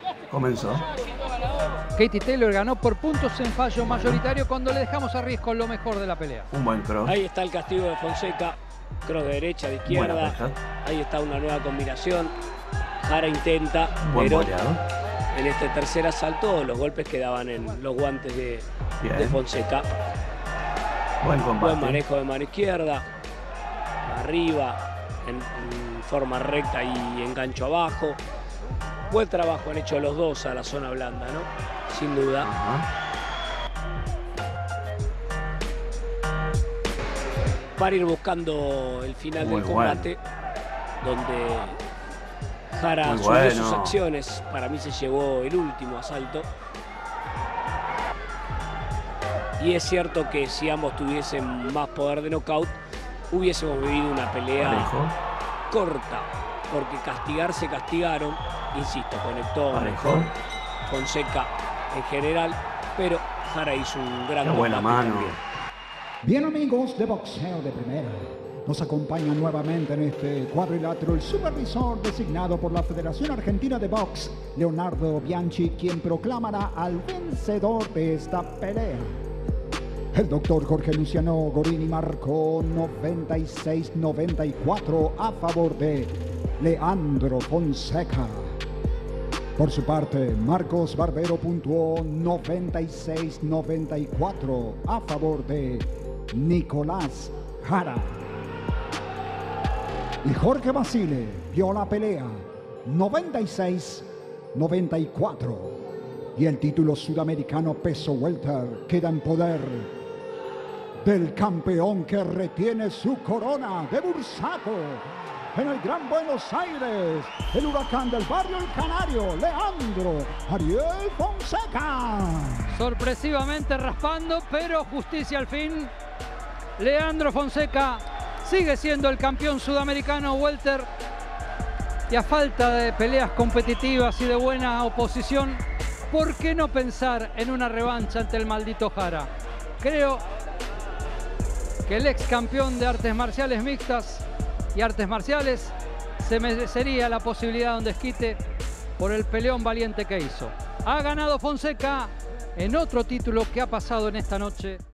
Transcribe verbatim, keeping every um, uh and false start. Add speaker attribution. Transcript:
Speaker 1: Comenzó.
Speaker 2: Katie Taylor ganó por puntos en fallo mayoritario cuando le dejamos a Riesco lo mejor de la pelea.
Speaker 1: Un buen cross.
Speaker 3: Ahí está el castigo de Fonseca. Cross de derecha, de izquierda. Ahí está una nueva combinación. Jara intenta,
Speaker 1: buen
Speaker 3: pero
Speaker 1: boleado.
Speaker 3: En este tercer asalto los golpes quedaban en los guantes de, de Fonseca.
Speaker 1: Buen combate.
Speaker 3: Buen manejo de mano izquierda. Arriba, en, en forma recta y engancho abajo. Buen trabajo han hecho los dos a la zona blanda, ¿no? Sin duda.
Speaker 1: Ajá.
Speaker 3: Para ir buscando el final
Speaker 1: Muy
Speaker 3: del combate, bueno. donde Jara
Speaker 1: Muy
Speaker 3: subió
Speaker 1: bueno.
Speaker 3: sus acciones. Para mí se llevó el último asalto. Y es cierto que si ambos tuviesen más poder de knockout, hubiésemos vivido una pelea
Speaker 1: Parejo.
Speaker 3: corta. Porque castigar se castigaron. Insisto, conectó
Speaker 1: Parejo.
Speaker 3: mejor Fonseca en general, pero Jara hizo un gran
Speaker 1: Qué buena mano.
Speaker 3: también.
Speaker 4: Bien, amigos de Boxeo de Primera, nos acompaña nuevamente en este cuadrilátero el supervisor designado por la Federación Argentina de Box, Leonardo Bianchi, quien proclamará al vencedor de esta pelea. El doctor Jorge Luciano Gorini marcó noventa y seis noventa y cuatro a favor de Leandro Fonseca. Por su parte, Marcos Barbero puntuó noventa y seis noventa y cuatro a favor de Nicolás Jara. Y Jorge Basile dio la pelea noventa y seis noventa y cuatro. Y el título sudamericano peso welter queda en poder del campeón que retiene su corona de Bursaco en el Gran Buenos Aires, el huracán del barrio El Canario, Leandro Ariel Fonseca.
Speaker 2: Sorpresivamente raspando, pero justicia al fin. Leandro Fonseca sigue siendo el campeón sudamericano welter. Y a falta de peleas competitivas y de buena oposición, ¿por qué no pensar en una revancha ante el maldito Jara? Creo que el ex campeón de artes marciales mixtas y artes marciales se merecería la posibilidad de un desquite por el peleón valiente que hizo. Ha ganado Fonseca en otro título que ha pasado en esta noche.